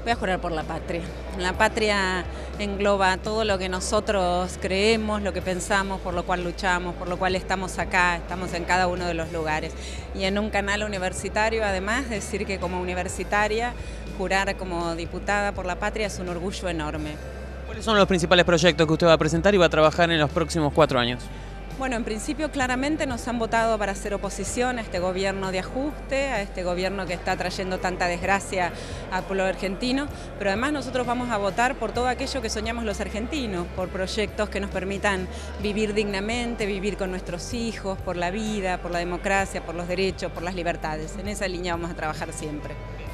Voy a jurar por la patria. La patria engloba todo lo que nosotros creemos, lo que pensamos, por lo cual luchamos, por lo cual estamos acá, estamos en cada uno de los lugares. Y en un canal universitario, además, decir que como universitaria, jurar como diputada por la patria es un orgullo enorme. ¿Cuáles son los principales proyectos que usted va a presentar y va a trabajar en los próximos 4 años? Bueno, en principio claramente nos han votado para hacer oposición a este gobierno de ajuste, a este gobierno que está trayendo tanta desgracia al pueblo argentino, pero además nosotros vamos a votar por todo aquello que soñamos los argentinos, por proyectos que nos permitan vivir dignamente, vivir con nuestros hijos, por la vida, por la democracia, por los derechos, por las libertades. En esa línea vamos a trabajar siempre.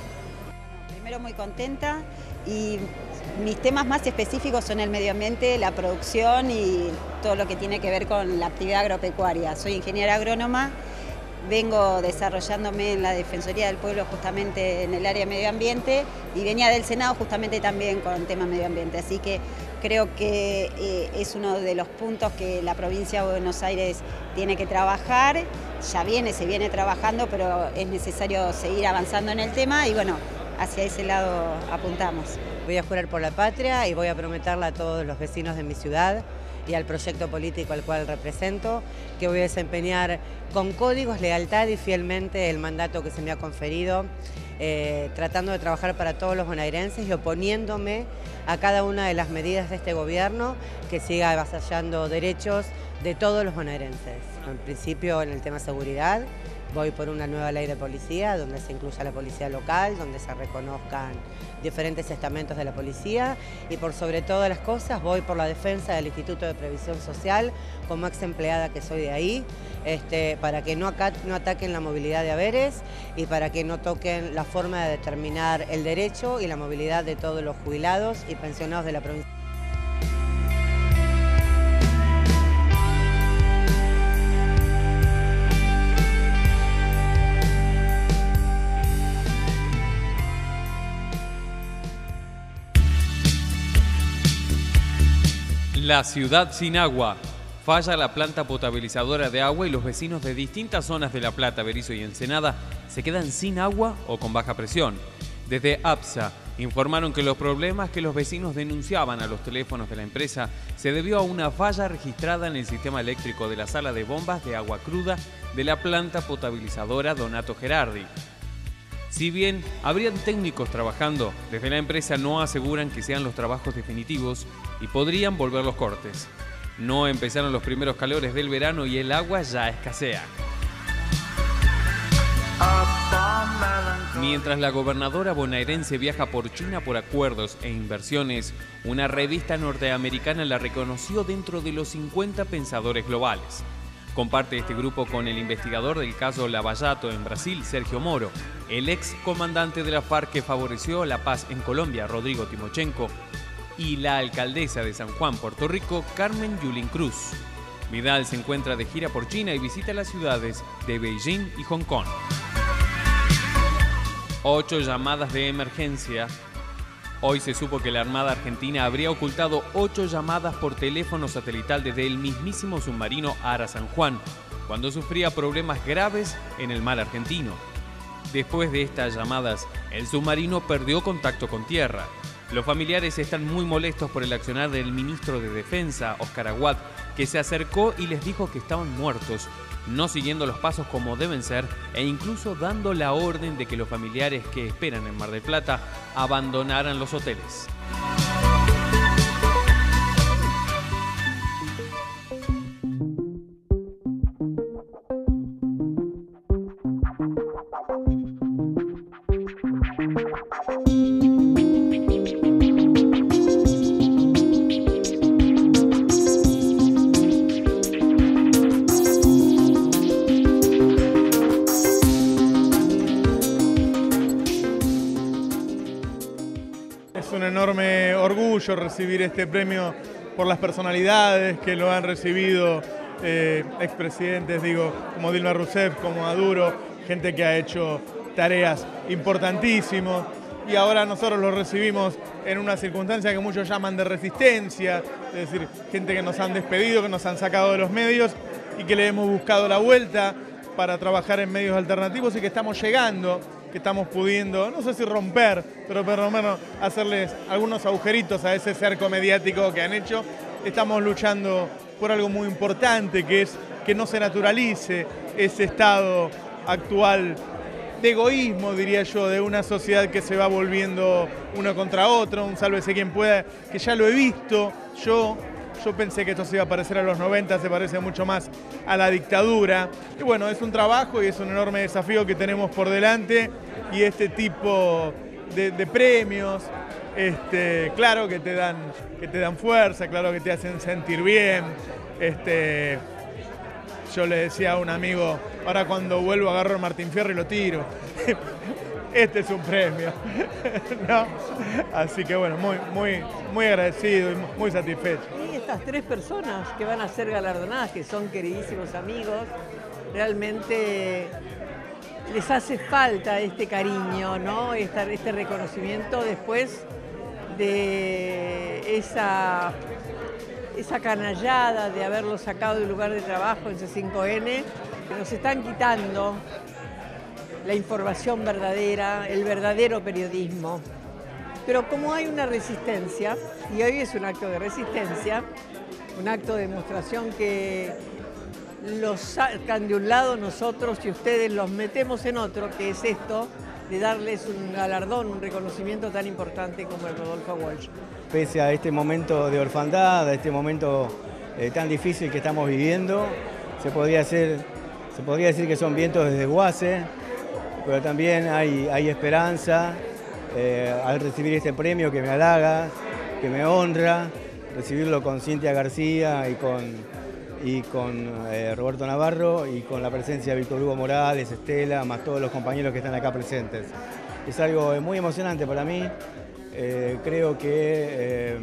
Primero muy contenta y mis temas más específicos son el medio ambiente, la producción y todo lo que tiene que ver con la actividad agropecuaria. Soy ingeniera agrónoma, vengo desarrollándome en la Defensoría del Pueblo justamente en el área de medio ambiente y venía del Senado justamente también con tema medio ambiente, así que creo que es uno de los puntos que la provincia de Buenos Aires tiene que trabajar, se viene trabajando, pero es necesario seguir avanzando en el tema y bueno, hacia ese lado apuntamos. Voy a jurar por la patria y voy a prometerle a todos los vecinos de mi ciudad y al proyecto político al cual represento que voy a desempeñar con códigos, lealtad y fielmente el mandato que se me ha conferido, tratando de trabajar para todos los bonaerenses y oponiéndome a cada una de las medidas de este gobierno que siga avasallando derechos de todos los bonaerenses. En principio en el tema seguridad, voy por una nueva ley de policía, donde se incluya la policía local, donde se reconozcan diferentes estamentos de la policía y por sobre todas las cosas voy por la defensa del Instituto de Previsión Social, como ex empleada que soy de ahí, para que no ataquen la movilidad de haberes y para que no toquen la forma de determinar el derecho y la movilidad de todos los jubilados y pensionados de la provincia. La ciudad sin agua. Falla la planta potabilizadora de agua y los vecinos de distintas zonas de La Plata, Berisso y Ensenada se quedan sin agua o con baja presión. Desde APSA informaron que los problemas que los vecinos denunciaban a los teléfonos de la empresa se debió a una falla registrada en el sistema eléctrico de la sala de bombas de agua cruda de la planta potabilizadora Donato Gerardi. Si bien habrían técnicos trabajando, desde la empresa no aseguran que sean los trabajos definitivos y podrían volver los cortes. No empezaron los primeros calores del verano y el agua ya escasea. Mientras la gobernadora bonaerense viaja por China por acuerdos e inversiones, una revista norteamericana la reconoció dentro de los 50 pensadores globales. Comparte este grupo con el investigador del caso Lavallato en Brasil, Sergio Moro, el ex comandante de la FARC que favoreció la paz en Colombia, Rodrigo Timochenko, y la alcaldesa de San Juan, Puerto Rico, Carmen Yulín Cruz. Vidal se encuentra de gira por China y visita las ciudades de Beijing y Hong Kong. 8 llamadas de emergencia. Hoy se supo que la Armada Argentina habría ocultado 8 llamadas por teléfono satelital desde el mismísimo submarino Ara San Juan, cuando sufría problemas graves en el mar argentino. Después de estas llamadas, el submarino perdió contacto con tierra. Los familiares están muy molestos por el accionar del ministro de Defensa, Óscar Aguad, que se acercó y les dijo que estaban muertos, no siguiendo los pasos como deben ser e incluso dando la orden de que los familiares que esperan en Mar del Plata abandonaran los hoteles. Es un enorme orgullo recibir este premio por las personalidades que lo han recibido, expresidentes, como Dilma Rousseff, como Maduro, gente que ha hecho tareas importantísimas y ahora nosotros lo recibimos en una circunstancia que muchos llaman de resistencia, es decir, gente que nos han despedido, que nos han sacado de los medios y que le hemos buscado la vuelta para trabajar en medios alternativos y que estamos llegando que estamos pudiendo, no sé si romper, pero por lo menos hacerles algunos agujeritos a ese cerco mediático que han hecho. Estamos luchando por algo muy importante, que es que no se naturalice ese estado actual de egoísmo, diría yo, de una sociedad que se va volviendo uno contra otro, un sálvese quien pueda, que ya lo he visto. Yo pensé que esto se iba a parecer a los 90, se parece mucho más a la dictadura. Y bueno, es un trabajo y es un enorme desafío que tenemos por delante, y este tipo de premios, claro que te dan fuerza, claro que te hacen sentir bien. Yo le decía a un amigo, ahora cuando vuelvo agarro el Martín Fierro y lo tiro. Este es un premio, ¿no? Así que bueno, muy agradecido y muy satisfecho. Y estas 3 personas que van a ser galardonadas, que son queridísimos amigos, realmente les hace falta este cariño, ¿no? Este reconocimiento después de esa canallada de haberlo sacado del lugar de trabajo en C5N, que nos están quitando la información verdadera, el verdadero periodismo. Pero como hay una resistencia, y hoy es un acto de resistencia, un acto de demostración que los sacan de un lado nosotros y ustedes los metemos en otro, que es esto de darles un galardón, un reconocimiento tan importante como el Rodolfo Walsh. Pese a este momento de orfandad, a este momento tan difícil que estamos viviendo, se podría decir que son vientos desde Guase, pero también hay esperanza al recibir este premio que me halaga, que me honra, recibirlo con Cintia García y con Roberto Navarro, y con la presencia de Víctor Hugo Morales, Estela, más todos los compañeros que están acá presentes. Es algo muy emocionante para mí. Creo que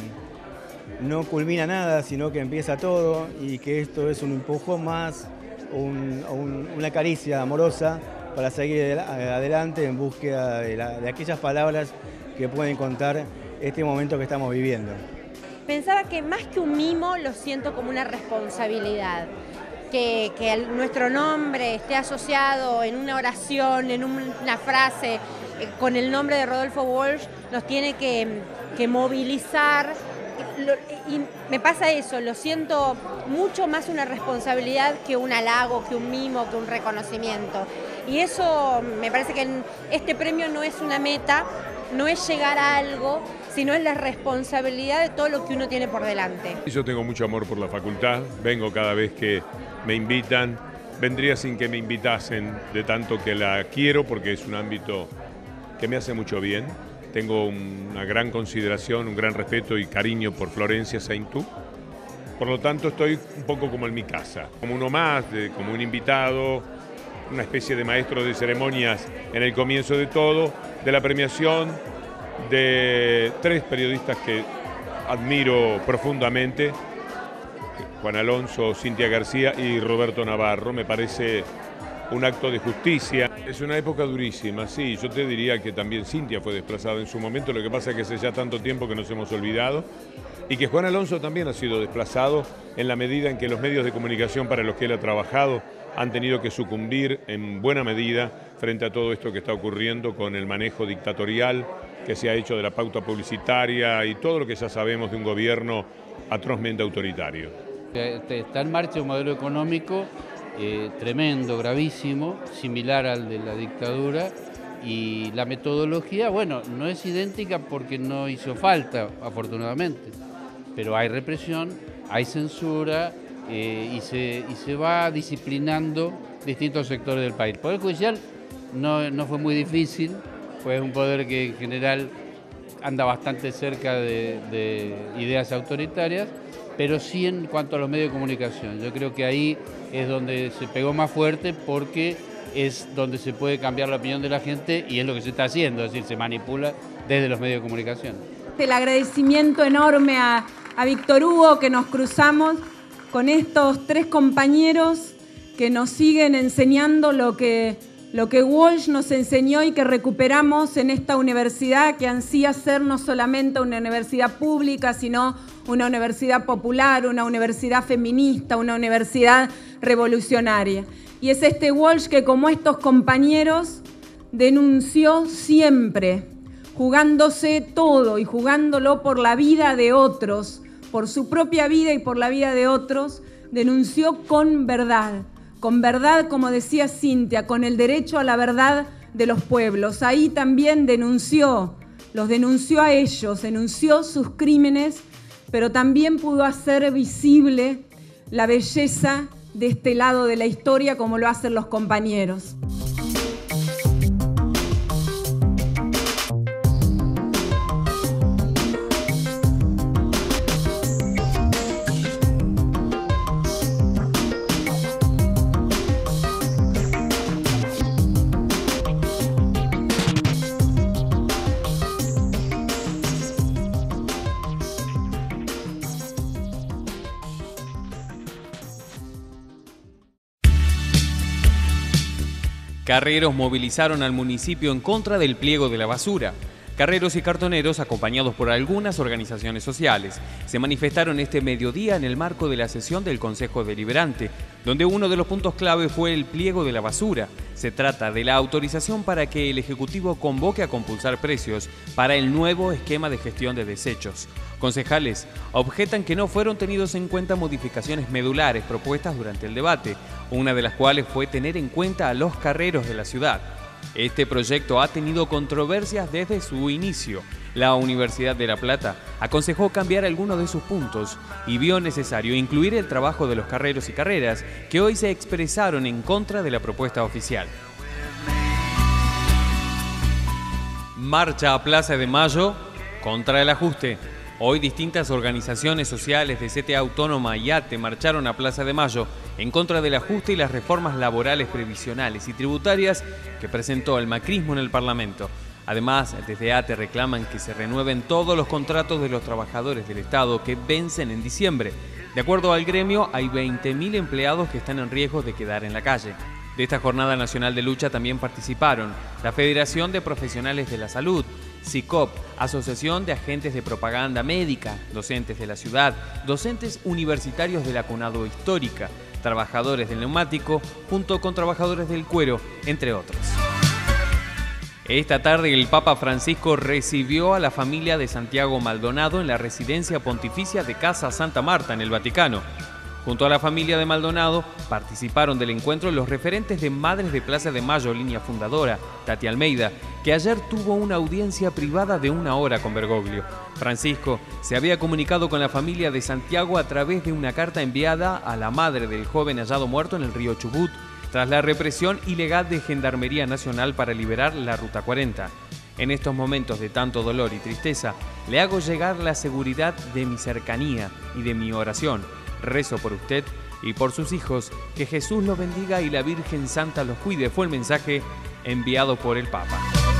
no culmina nada, sino que empieza todo, y que esto es un empujón más, una caricia amorosa para seguir adelante en búsqueda de aquellas palabras que pueden contar este momento que estamos viviendo. Pensaba que más que un mimo lo siento como una responsabilidad, que nuestro nombre esté asociado en una oración, en una frase, con el nombre de Rodolfo Walsh, nos tiene que movilizar. Y me pasa eso, lo siento mucho más una responsabilidad que un halago, que un mimo, que un reconocimiento. Y eso me parece que este premio no es una meta, no es llegar a algo, sino es la responsabilidad de todo lo que uno tiene por delante. Yo tengo mucho amor por la facultad, vengo cada vez que me invitan, vendría sin que me invitasen, de tanto que la quiero, porque es un ámbito que me hace mucho bien. Tengo una gran consideración, un gran respeto y cariño por Florencia Saintú. Por lo tanto, estoy un poco como en mi casa, como uno más, como un invitado, una especie de maestro de ceremonias en el comienzo de todo, de la premiación de 3 periodistas que admiro profundamente, Juan Alonso, Cintia García y Roberto Navarro. Me parece un acto de justicia. Es una época durísima, sí, yo te diría que también Cintia fue desplazada en su momento, lo que pasa es que hace ya tanto tiempo que nos hemos olvidado, y que Juan Alonso también ha sido desplazado en la medida en que los medios de comunicación para los que él ha trabajado han tenido que sucumbir en buena medida frente a todo esto que está ocurriendo con el manejo dictatorial que se ha hecho de la pauta publicitaria y todo lo que ya sabemos de un gobierno atrozmente autoritario. Está en marcha un modelo económico tremendo, gravísimo, similar al de la dictadura, y la metodología, bueno, no es idéntica porque no hizo falta, afortunadamente, pero hay represión, hay censura y se va disciplinando distintos sectores del país. El Poder Judicial no fue muy difícil, fue un poder que en general anda bastante cerca de ideas autoritarias, pero sí en cuanto a los medios de comunicación. Yo creo que ahí es donde se pegó más fuerte, porque es donde se puede cambiar la opinión de la gente, y es lo que se está haciendo, es decir, se manipula desde los medios de comunicación. El agradecimiento enorme a Víctor Hugo, que nos cruzamos con estos 3 compañeros que nos siguen enseñando lo que Walsh nos enseñó y que recuperamos en esta universidad, que ansía ser no solamente una universidad pública, sino una universidad popular, una universidad feminista, una universidad revolucionaria. Y es este Walsh que, como estos compañeros, denunció siempre, jugándose todo y jugándolo por la vida de otros, por su propia vida y por la vida de otros, denunció con verdad, como decía Cintia, con el derecho a la verdad de los pueblos. Ahí también los denunció a ellos, denunció sus crímenes, pero también pudo hacer visible la belleza de este lado de la historia como lo hacen los compañeros. Carreros movilizaron al municipio en contra del pliego de la basura. Carreros y cartoneros, acompañados por algunas organizaciones sociales, se manifestaron este mediodía en el marco de la sesión del Consejo Deliberante, donde uno de los puntos clave fue el pliego de la basura. Se trata de la autorización para que el Ejecutivo convoque a compulsar precios para el nuevo esquema de gestión de desechos. Concejales objetan que no fueron tenidos en cuenta modificaciones medulares propuestas durante el debate, una de las cuales fue tener en cuenta a los carreros de la ciudad. Este proyecto ha tenido controversias desde su inicio. La Universidad de La Plata aconsejó cambiar algunos de sus puntos y vio necesario incluir el trabajo de los carreros y carreras que hoy se expresaron en contra de la propuesta oficial. Marcha a Plaza de Mayo contra el ajuste. Hoy distintas organizaciones sociales de CTA Autónoma y ATE marcharon a Plaza de Mayo en contra del ajuste y las reformas laborales, previsionales y tributarias que presentó el macrismo en el Parlamento. Además, desde ATE reclaman que se renueven todos los contratos de los trabajadores del Estado que vencen en diciembre. De acuerdo al gremio, hay 20.000 empleados que están en riesgo de quedar en la calle. De esta jornada nacional de lucha también participaron la Federación de Profesionales de la Salud, SICOP, Asociación de Agentes de Propaganda Médica, docentes de la ciudad, docentes universitarios de la CONADO Histórica, trabajadores del neumático, junto con trabajadores del cuero, entre otros. Esta tarde el Papa Francisco recibió a la familia de Santiago Maldonado en la residencia pontificia de Casa Santa Marta en el Vaticano. Junto a la familia de Maldonado participaron del encuentro los referentes de Madres de Plaza de Mayo, línea fundadora, Tati Almeida, que ayer tuvo una audiencia privada de 1 hora con Bergoglio. Francisco se había comunicado con la familia de Santiago a través de una carta enviada a la madre del joven hallado muerto en el río Chubut, tras la represión ilegal de Gendarmería Nacional para liberar la Ruta 40. En estos momentos de tanto dolor y tristeza, le hago llegar la seguridad de mi cercanía y de mi oración. Rezo por usted y por sus hijos, que Jesús los bendiga y la Virgen Santa los cuide, fue el mensaje enviado por el Papa.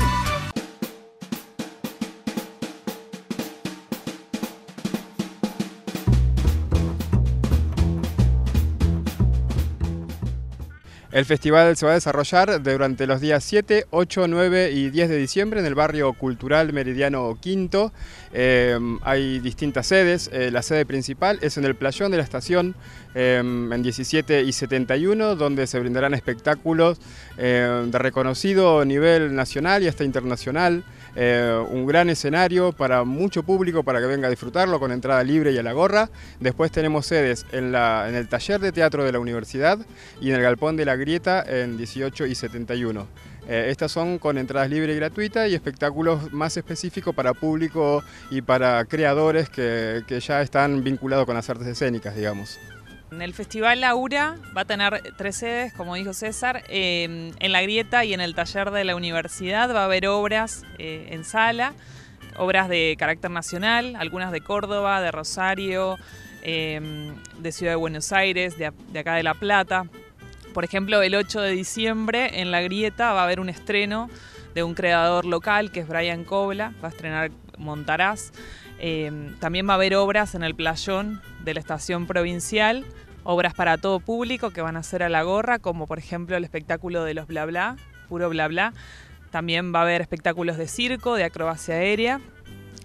El festival se va a desarrollar durante los días 7, 8, 9 y 10 de diciembre en el barrio cultural Meridiano Quinto. Hay distintas sedes. La sede principal es en el playón de la estación en 17 y 71, donde se brindarán espectáculos de reconocido nivel nacional y hasta internacional. Un gran escenario para mucho público para que venga a disfrutarlo con entrada libre y a la gorra. Después tenemos sedes en el taller de teatro de la universidad y en el galpón de la Grieta en 18 y 71. Estas son con entradas libres y gratuitas y espectáculos más específicos para público y para creadores que ya están vinculados con las artes escénicas, digamos. El Festival Aura va a tener 3 sedes, como dijo César. En la Grieta y en el taller de la universidad va a haber obras en sala, obras de carácter nacional, algunas de Córdoba, de Rosario, de Ciudad de Buenos Aires, de acá de La Plata. Por ejemplo, el 8 de diciembre en la Grieta va a haber un estreno de un creador local que es Brian Cobla, va a estrenar Montaraz. También va a haber obras en el playón de la estación provincial, obras para todo público que van a ser a la gorra, como por ejemplo el espectáculo de los bla bla, puro bla bla. También va a haber espectáculos de circo, de acrobacia aérea.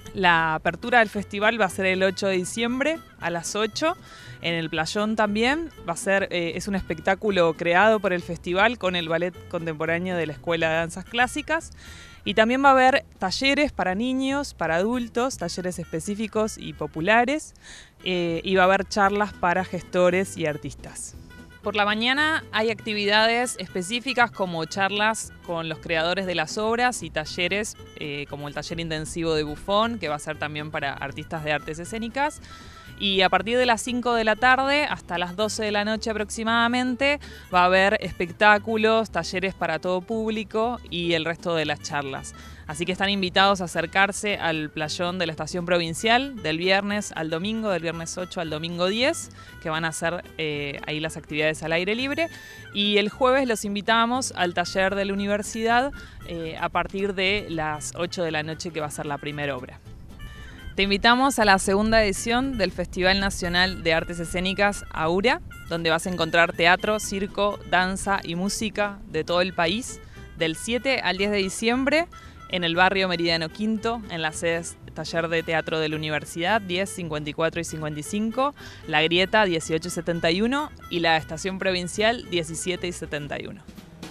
La apertura del festival va a ser el 8 de diciembre a las 8 en el Playón también. Es un espectáculo creado por el festival con el ballet contemporáneo de la Escuela de Danzas Clásicas. Y también va a haber talleres para niños, para adultos, talleres específicos y populares. Y va a haber charlas para gestores y artistas. Por la mañana hay actividades específicas como charlas con los creadores de las obras y talleres como el taller intensivo de bufón, que va a ser también para artistas de artes escénicas. Y a partir de las 5 de la tarde hasta las 12 de la noche aproximadamente va a haber espectáculos, talleres para todo público y el resto de las charlas. Así que están invitados a acercarse al Playón de la Estación Provincial del viernes al domingo, del viernes 8 al domingo 10, que van a hacer ahí las actividades al aire libre. Y el jueves los invitamos al taller de la universidad a partir de las 8 de la noche, que va a ser la primera obra. Te invitamos a la segunda edición del Festival Nacional de Artes Escénicas AURA, donde vas a encontrar teatro, circo, danza y música de todo el país, del 7 al 10 de diciembre en el barrio Meridiano Quinto, en las sedes Taller de Teatro de la Universidad 10, 54 y 55, La Grieta 18 y 71 y la Estación Provincial 17 y 71.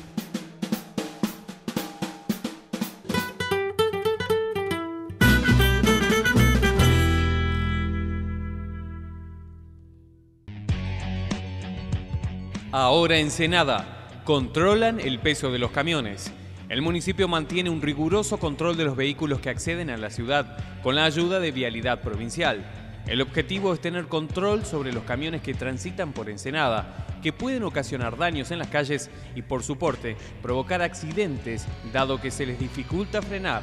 Ahora Ensenada. Controlan el peso de los camiones. El municipio mantiene un riguroso control de los vehículos que acceden a la ciudad con la ayuda de Vialidad Provincial. El objetivo es tener control sobre los camiones que transitan por Ensenada, que pueden ocasionar daños en las calles y, por su porte, provocar accidentes, dado que se les dificulta frenar.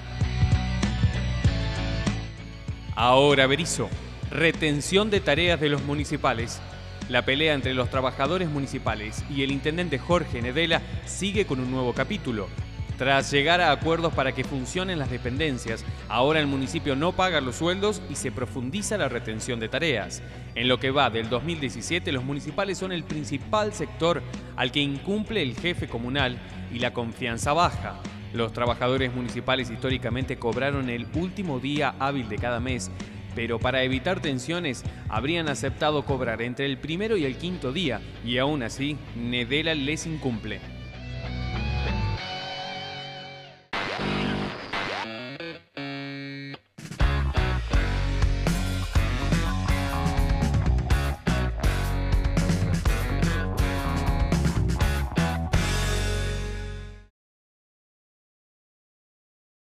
Ahora Berisso. Retención de tareas de los municipales. La pelea entre los trabajadores municipales y el intendente Jorge Nedela sigue con un nuevo capítulo. Tras llegar a acuerdos para que funcionen las dependencias, ahora el municipio no paga los sueldos y se profundiza la retención de tareas. En lo que va del 2017, los municipales son el principal sector al que incumple el jefe comunal y la confianza baja. Los trabajadores municipales históricamente cobraron el último día hábil de cada mes, pero para evitar tensiones habrían aceptado cobrar entre el primero y el quinto día, y aún así Nedela les incumple.